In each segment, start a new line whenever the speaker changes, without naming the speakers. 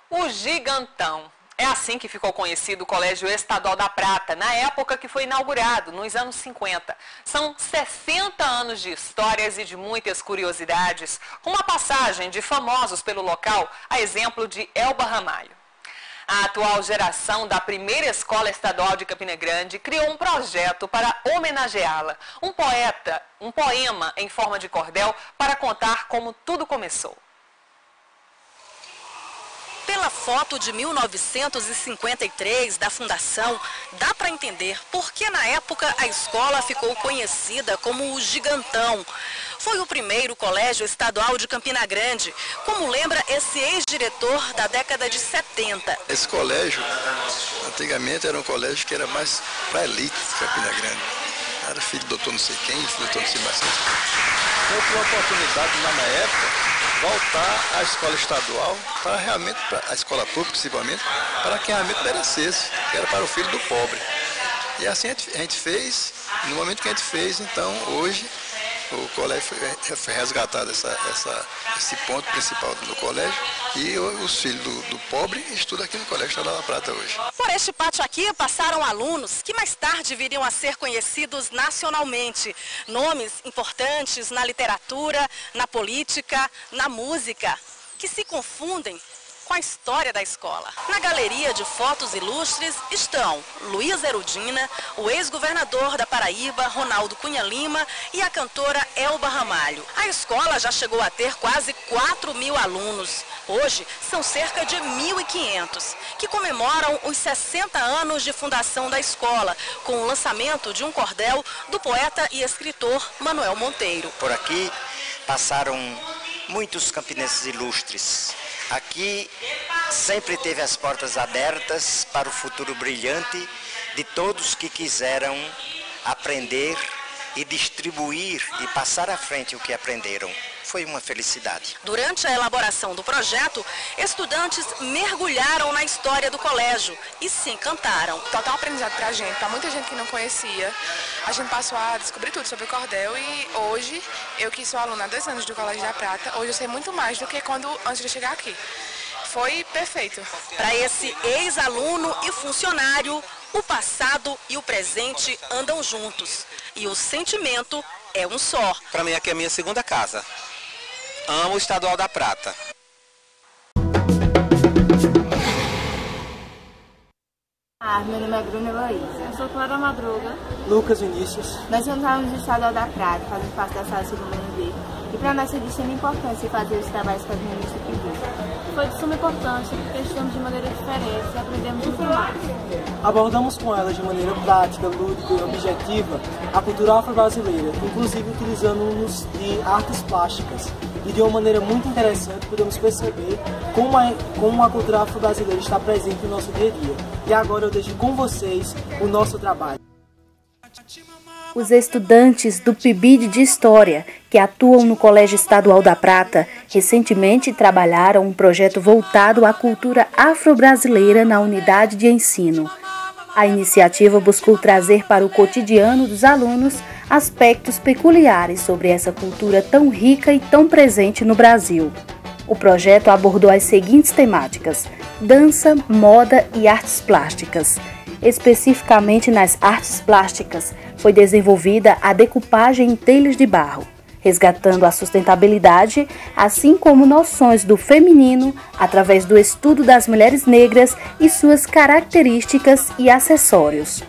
O Gigantão. É assim que ficou conhecido o Colégio Estadual da Prata, na época que foi inaugurado, nos anos 50. São 60 anos de histórias e de muitas curiosidades, com uma passagem de famosos pelo local, a exemplo de Elba Ramalho. A atual geração da primeira escola estadual de Campina Grande criou um projeto para homenageá-la. Um poema em forma de cordel para contar como tudo começou.
Pela foto de 1953 da fundação, dá para entender por que na época a escola ficou conhecida como o Gigantão. Foi o primeiro colégio estadual de Campina Grande, como lembra esse ex-diretor da década de 70.
Esse colégio, antigamente era um colégio que era mais para elite de Campina Grande. Era filho do doutor não sei quem, filho do doutor não sei mais quem. Eu tive a oportunidade, na época, voltar à escola estadual, para realmente, a escola pública principalmente, para quem realmente merecesse, que era para o filho do pobre. E assim a gente fez, no momento que a gente fez, então hoje o colégio foi resgatado esse ponto principal do colégio e os filhos do pobre estudam aqui no Colégio Estadual da Prata hoje.
Por este pátio aqui passaram alunos que mais tarde viriam a ser conhecidos nacionalmente. Nomes importantes na literatura, na política, na música, que se confundem com a história da escola. Na galeria de fotos ilustres estão Luiz Erudina, o ex-governador da Paraíba, Ronaldo Cunha Lima, e a cantora Elba Ramalho. A escola já chegou a ter quase 4.000 alunos. Hoje são cerca de 1.500, que comemoram os 60 anos de fundação da escola, com o lançamento de um cordel do poeta e escritor Manuel Monteiro.
Por aqui passaram muitos campinenses ilustres. Aqui sempre teve as portas abertas para o futuro brilhante de todos que quiseram aprender e distribuir e passar à frente o que aprenderam. Foi uma felicidade.
Durante a elaboração do projeto, estudantes mergulharam na história do colégio e se encantaram.
Total aprendizado pra gente, pra muita gente que não conhecia. A gente passou a descobrir tudo sobre o cordel e hoje, eu que sou aluna há 2 anos do Colégio da Prata, hoje eu sei muito mais do que antes de chegar aqui. Foi perfeito.
Para esse ex-aluno e funcionário, o passado e o presente andam juntos e o sentimento é um só.
Para mim aqui é a minha segunda casa. Amo o Estadual da Prata.
Meu nome é Bruna Heloísa.
Eu sou Clara Madruga.
Lucas Vinícius.
Nós somos alunos do Estadual da Prata, fazemos parte da sala segundo B. E para nós é de extrema importância fazer os trabalhos com as meninas do PIB.
Foi de suma importância porque estudamos de maneira diferente e aprendemos muito mais.
Abordamos com elas de maneira prática, lúdica e objetiva a cultura afro-brasileira, inclusive utilizando-nos de artes plásticas. E de uma maneira muito interessante podemos perceber como a cultura afro-brasileira está presente no nosso dia a dia. E agora eu deixo com vocês o nosso trabalho.
Os estudantes do PIBID de História, que atuam no Colégio Estadual da Prata, recentemente trabalharam um projeto voltado à cultura afro-brasileira na unidade de ensino. A iniciativa buscou trazer para o cotidiano dos alunos aspectos peculiares sobre essa cultura tão rica e tão presente no Brasil. O projeto abordou as seguintes temáticas: dança, moda e artes plásticas. Especificamente nas artes plásticas, foi desenvolvida a decupagem em telhas de barro, resgatando a sustentabilidade, assim como noções do feminino através do estudo das mulheres negras e suas características e acessórios.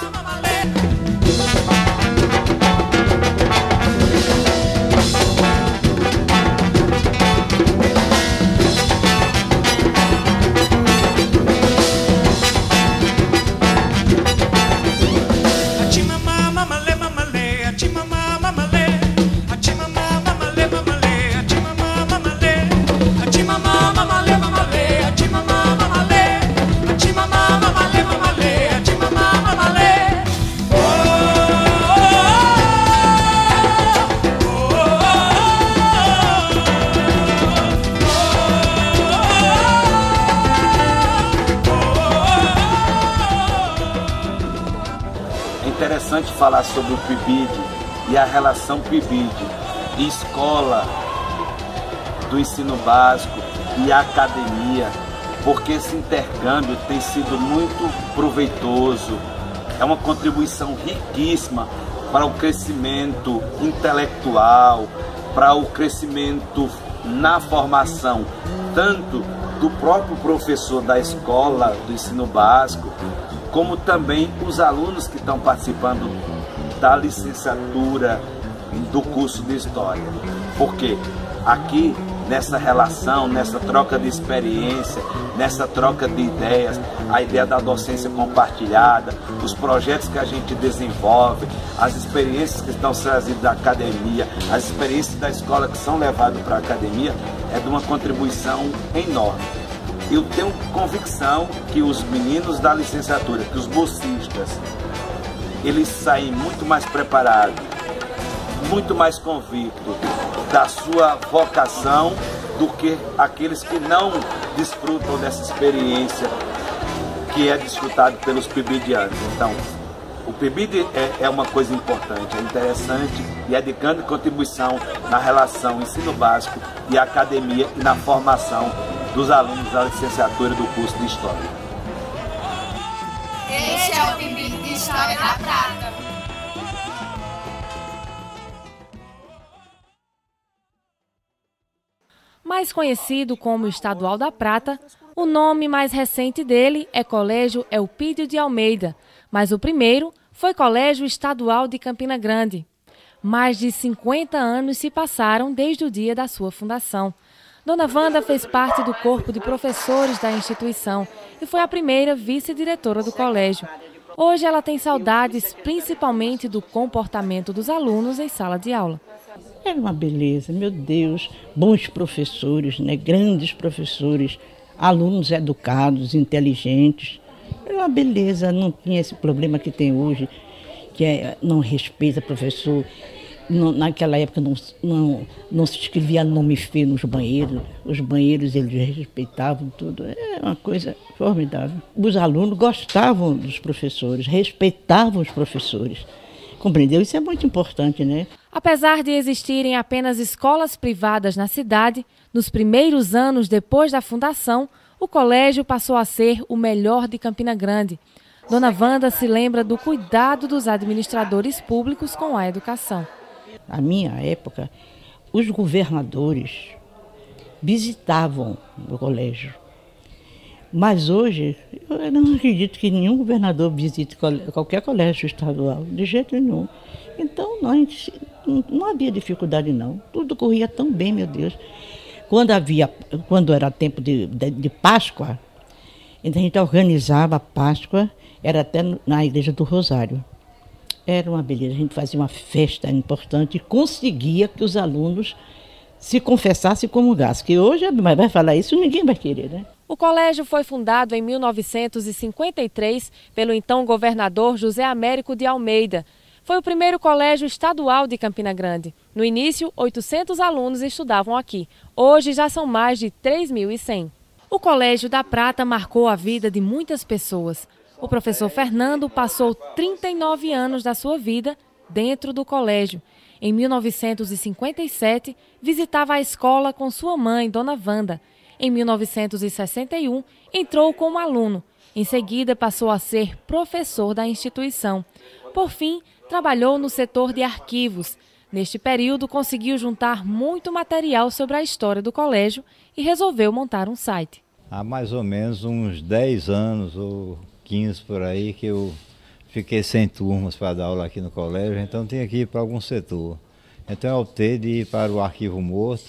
É interessante falar sobre o PIBID e a relação PIBID e escola do ensino básico e academia, porque esse intercâmbio tem sido muito proveitoso, é uma contribuição riquíssima para o crescimento intelectual, para o crescimento na formação, tanto do próprio professor da escola, do ensino básico, como também os alunos que estão participando da licenciatura do curso de História. Porque aqui, nessa relação, nessa troca de experiência, nessa troca de ideias, a ideia da docência compartilhada, os projetos que a gente desenvolve, as experiências que estão trazidas da academia, as experiências da escola que são levadas para a academia, é de uma contribuição enorme. Eu tenho convicção que os meninos da licenciatura, que os bolsistas, eles saem muito mais preparados, muito mais convictos da sua vocação do que aqueles que não desfrutam dessa experiência que é desfrutado pelos PIBIDianos. Então, o PIBID é uma coisa importante, é interessante e é de grande contribuição na relação ensino básico e academia e na formação dos alunos da licenciatura do curso de História.
Este é o PIBID de História da Prata.
Mais conhecido como Estadual da Prata, o nome mais recente dele é Colégio Elpídio de Almeida, mas o primeiro foi Colégio Estadual de Campina Grande. Mais de 50 anos se passaram desde o dia da sua fundação. Dona Wanda fez parte do corpo de professores da instituição e foi a primeira vice-diretora do colégio. Hoje ela tem saudades principalmente do comportamento dos alunos em sala de aula.
Era uma beleza, meu Deus, bons professores, né? Grandes professores, alunos educados, inteligentes. Era uma beleza, não tinha esse problema que tem hoje, que não respeita professor. Naquela época não se escrevia nome feio nos banheiros, os banheiros eles respeitavam tudo, é uma coisa formidável. Os alunos gostavam dos professores, respeitavam os professores, compreendeu? Isso é muito importante, né?
Apesar de existirem apenas escolas privadas na cidade, nos primeiros anos depois da fundação, o colégio passou a ser o melhor de Campina Grande. Dona Wanda se lembra do cuidado dos administradores públicos com a educação.
Na minha época, os governadores visitavam o colégio. Mas hoje, eu não acredito que nenhum governador visite qualquer colégio estadual, de jeito nenhum. Então, não havia dificuldade, não. Tudo corria tão bem, meu Deus. Quando era tempo de Páscoa, então a gente organizava a Páscoa, era até na Igreja do Rosário. Era uma beleza, a gente fazia uma festa importante e conseguia que os alunos se confessassem e comungassem. Que hoje, mas vai falar isso, ninguém vai querer, né?
O colégio foi fundado em 1953 pelo então governador José Américo de Almeida. Foi o primeiro colégio estadual de Campina Grande. No início, 800 alunos estudavam aqui. Hoje já são mais de 3.100. O Colégio da Prata marcou a vida de muitas pessoas. O professor Fernando passou 39 anos da sua vida dentro do colégio. Em 1957, visitava a escola com sua mãe, Dona Wanda. Em 1961, entrou como aluno. Em seguida, passou a ser professor da instituição. Por fim, trabalhou no setor de arquivos. Neste período, conseguiu juntar muito material sobre a história do colégio e resolveu montar um site.
Há mais ou menos uns 10 anos ou 15 por aí que eu fiquei sem turmas para dar aula aqui no colégio, então tinha que ir para algum setor. Então eu optei de ir para o arquivo morto.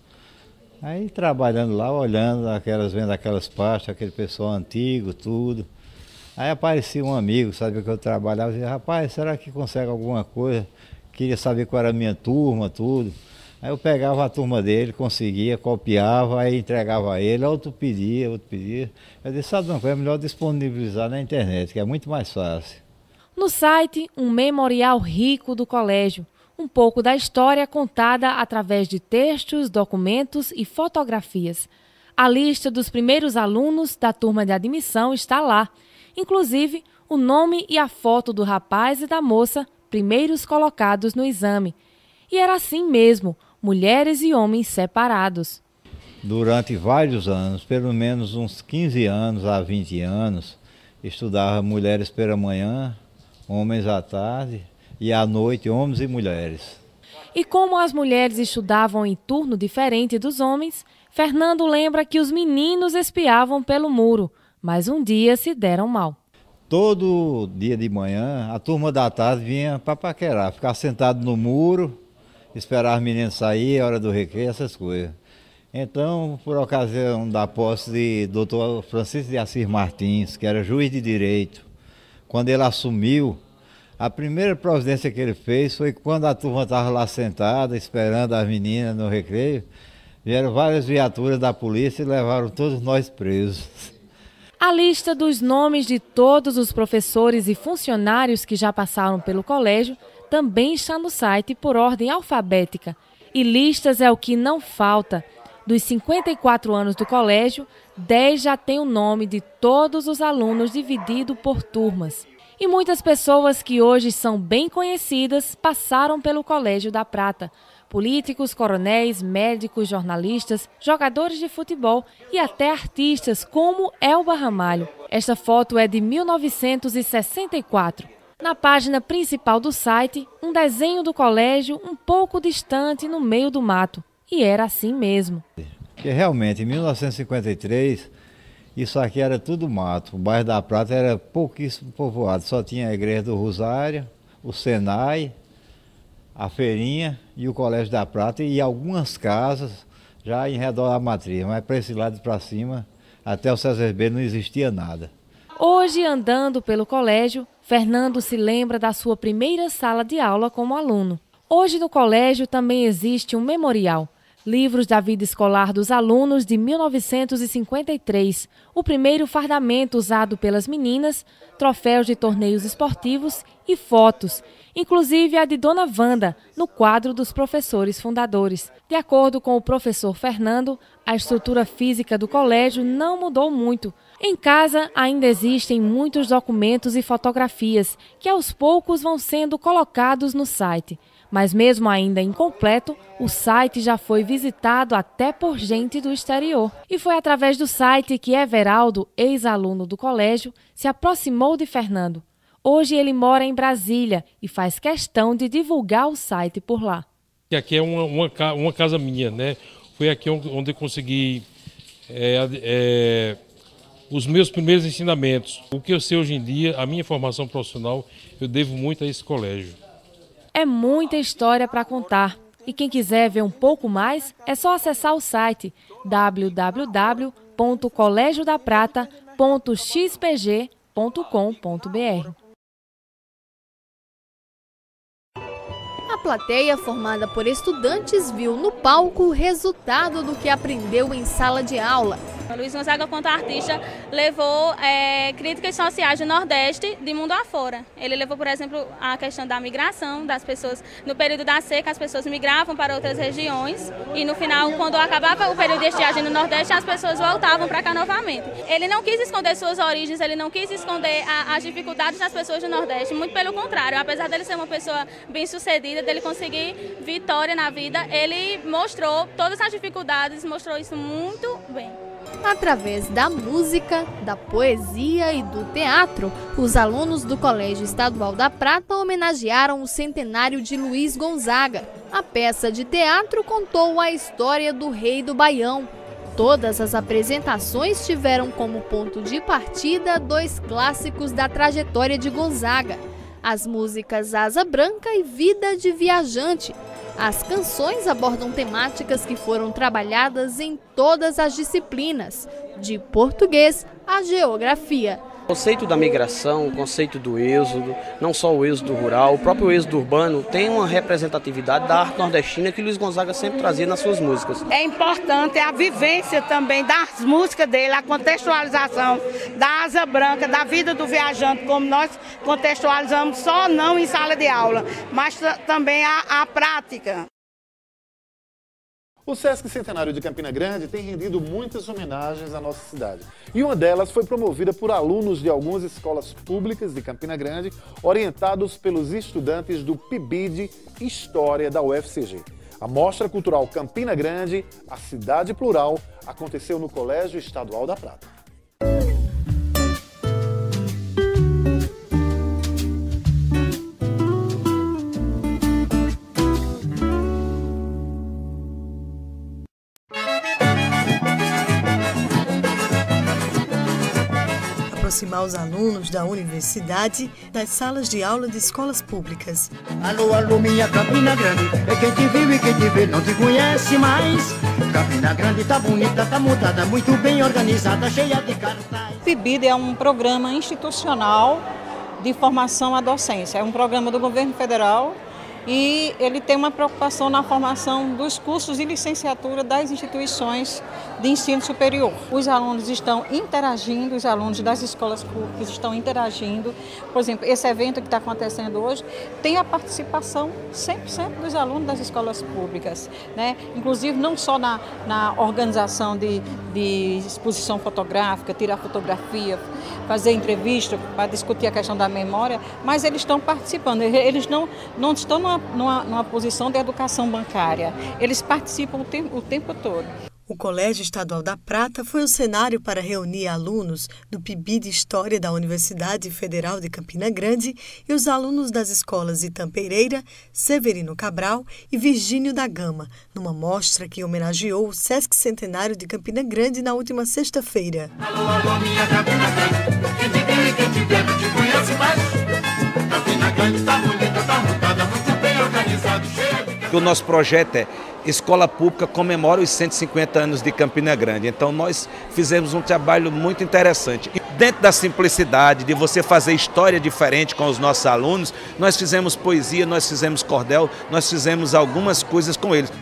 Aí trabalhando lá, olhando vendo aquelas pastas, aquele pessoal antigo, tudo. Aí aparecia um amigo, sabia que eu trabalhava, e dizia, rapaz, será que consegue alguma coisa? Queria saber qual era a minha turma, tudo. Aí eu pegava a turma dele, conseguia, copiava, aí entregava a ele, outro pedia. Eu disse, sabe uma coisa, é melhor disponibilizar na internet, que é muito mais fácil.
No site, um memorial rico do colégio. Um pouco da história contada através de textos, documentos e fotografias. A lista dos primeiros alunos da turma de admissão está lá. Inclusive, o nome e a foto do rapaz e da moça, primeiros colocados no exame. E era assim mesmo, mulheres e homens separados.
durante vários anos, pelo menos uns 15 anos a 20 anos, estudava mulheres pela manhã, homens à tarde e à noite, homens e mulheres.
E como as mulheres estudavam em turno diferente dos homens, Fernando lembra que os meninos espiavam pelo muro, mas um dia se deram mal.
Todo dia de manhã, a turma da tarde vinha para paquerar, ficar sentado no muro, esperar as meninas sair, a hora do recreio, essas coisas. Então, por ocasião da posse de Dr. Francisco de Assis Martins, que era juiz de direito, quando ele assumiu, a primeira providência que ele fez foi que quando a turma estava lá sentada, esperando as meninas no recreio, vieram várias viaturas da polícia e levaram todos nós presos.
A lista dos nomes de todos os professores e funcionários que já passaram pelo colégio também está no site por ordem alfabética. E listas é o que não falta. Dos 54 anos do colégio, 10 já têm o nome de todos os alunos dividido por turmas. E muitas pessoas que hoje são bem conhecidas passaram pelo Colégio da Prata. Políticos, coronéis, médicos, jornalistas, jogadores de futebol e até artistas como Elba Ramalho. Esta foto é de 1964. Na página principal do site, um desenho do colégio um pouco distante no meio do mato. E era assim mesmo.
Porque realmente, em 1953, isso aqui era tudo mato. O bairro da Prata era pouquíssimo povoado. Só tinha a Igreja do Rosário, o Senai, a Feirinha e o Colégio da Prata e algumas casas já em redor da matriz. Mas para esse lado para cima, até o César B não existia nada.
Hoje, andando pelo colégio, Fernando se lembra da sua primeira sala de aula como aluno. Hoje no colégio também existe um memorial. Livros da vida escolar dos alunos de 1953, o primeiro fardamento usado pelas meninas, troféus de torneios esportivos e fotos, inclusive a de Dona Wanda, no quadro dos professores fundadores. De acordo com o professor Fernando, a estrutura física do colégio não mudou muito. Em casa ainda existem muitos documentos e fotografias que aos poucos vão sendo colocados no site. Mas mesmo ainda incompleto, o site já foi visitado até por gente do exterior. E foi através do site que Everaldo, ex-aluno do colégio, se aproximou de Fernando. Hoje ele mora em Brasília e faz questão de divulgar o site por lá.
Aqui é uma casa minha, né? Foi aqui onde eu consegui os meus primeiros ensinamentos. O que eu sei hoje em dia, a minha formação profissional, eu devo muito a esse colégio.
É muita história para contar. E quem quiser ver um pouco mais, é só acessar o site www.colégiodaprata.xpg.com.br.
A plateia, formada por estudantes, viu no palco o resultado do que aprendeu em sala de aula.
Luiz Gonzaga, quanto artista, levou críticas sociais do Nordeste de mundo afora. Ele levou, por exemplo, a questão da migração das pessoas. No período da seca, as pessoas migravam para outras regiões e no final, quando acabava o período de estiagem no Nordeste, as pessoas voltavam para cá novamente. Ele não quis esconder suas origens, ele não quis esconder as dificuldades das pessoas do Nordeste, muito pelo contrário. Apesar dele ser uma pessoa bem-sucedida, dele conseguir vitória na vida, ele mostrou todas as dificuldades, mostrou isso muito bem.
Através da música, da poesia e do teatro, os alunos do Colégio Estadual da Prata homenagearam o centenário de Luiz Gonzaga. A peça de teatro contou a história do Rei do Baião. Todas as apresentações tiveram como ponto de partida dois clássicos da trajetória de Gonzaga: as músicas Asa Branca e Vida de Viajante. As canções abordam temáticas que foram trabalhadas em todas as disciplinas, de português à geografia.
O conceito da migração, o conceito do êxodo, não só o êxodo rural, o próprio êxodo urbano tem uma representatividade da arte nordestina que Luiz Gonzaga sempre trazia nas suas músicas.
É importante a vivência também das músicas dele, a contextualização da Asa Branca, da vida do viajante, como nós contextualizamos só não em sala de aula, mas também a prática.
O Sesc Centenário de Campina Grande tem rendido muitas homenagens à nossa cidade. E uma delas foi promovida por alunos de algumas escolas públicas de Campina Grande, orientados pelos estudantes do PIBID História da UFCG. A Mostra Cultural Campina Grande, a cidade plural, aconteceu no Colégio Estadual da Prata.
Aproximar os alunos da universidade das salas de aula de escolas públicas.
Alô, alô, minha Campina Grande, é quem te viu e quem te vê não te conhece mais. Campina Grande tá bonita, tá montada, muito bem organizada, cheia de cartaz.
O PIBID é um programa institucional de formação à docência, é um programa do governo federal e ele tem uma preocupação na formação dos cursos de licenciatura das instituições de ensino superior. Os alunos estão interagindo, os alunos das escolas públicas estão interagindo. Por exemplo, esse evento que está acontecendo hoje tem a participação 100% dos alunos das escolas públicas, né? Inclusive não só na organização de exposição fotográfica, tirar fotografia, fazer entrevista para discutir a questão da memória, mas eles estão participando, eles não estão numa posição de educação bancária, eles participam o tempo todo.
O Colégio Estadual da Prata foi o cenário para reunir alunos do PIBID de História da Universidade Federal de Campina Grande e os alunos das escolas Itampereira, Severino Cabral e Virgínio da Gama, numa mostra que homenageou o Sesc Centenário de Campina Grande na última sexta-feira.
Alô, alô, minha Campina Grande, quem te vê e quem te vê não te conhece mais. Campina Grande tá bonita, tá montada, muito bem organizado, cheia de...
O nosso projeto é Escola Pública comemora os 150 anos de Campina Grande. Então nós fizemos um trabalho muito interessante. E dentro da simplicidade de você fazer história diferente com os nossos alunos, nós fizemos poesia, nós fizemos cordel, nós fizemos algumas coisas com eles.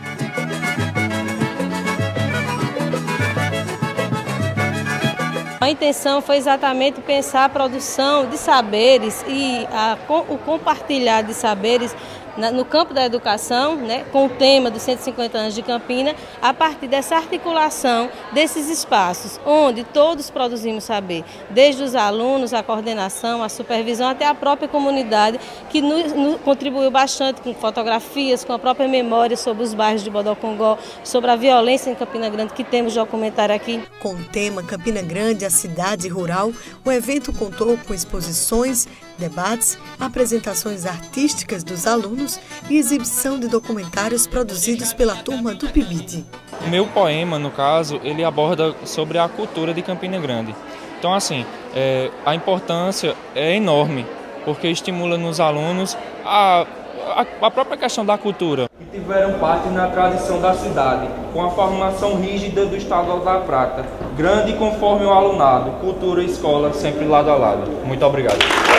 A intenção foi exatamente pensar a produção de saberes e o compartilhar de saberes no campo da educação, né, com o tema dos 150 anos de Campina, a partir dessa articulação desses espaços, onde todos produzimos saber, desde os alunos, a coordenação, a supervisão, até a própria comunidade, que nos contribuiu bastante com fotografias, com a própria memória sobre os bairros de Bodocongó, sobre a violência em Campina Grande, que temos documentário aqui.
Com o tema Campina Grande, a cidade rural, o evento contou com exposições, debates, apresentações artísticas dos alunos e exibição de documentários produzidos pela turma do PIBID.
O meu poema, no caso, ele aborda sobre a cultura de Campina Grande. Então, assim, a importância é enorme, porque estimula nos alunos a própria questão da cultura.
E tiveram parte na tradição da cidade, com a formação rígida do Estadual da Prata, grande conforme o alunado, cultura e escola sempre lado a lado. Muito obrigado.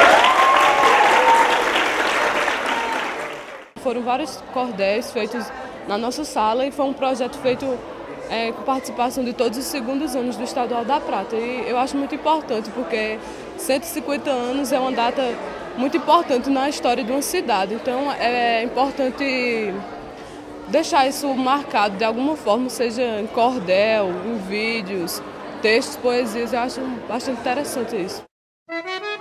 Foram vários cordéis feitos na nossa sala e foi um projeto feito com participação de todos os segundos anos do Estadual da Prata. E eu acho muito importante, porque 150 anos é uma data muito importante na história de uma cidade. Então é importante deixar isso marcado de alguma forma, seja em cordel, em vídeos, textos, poesias. Eu acho bastante interessante isso.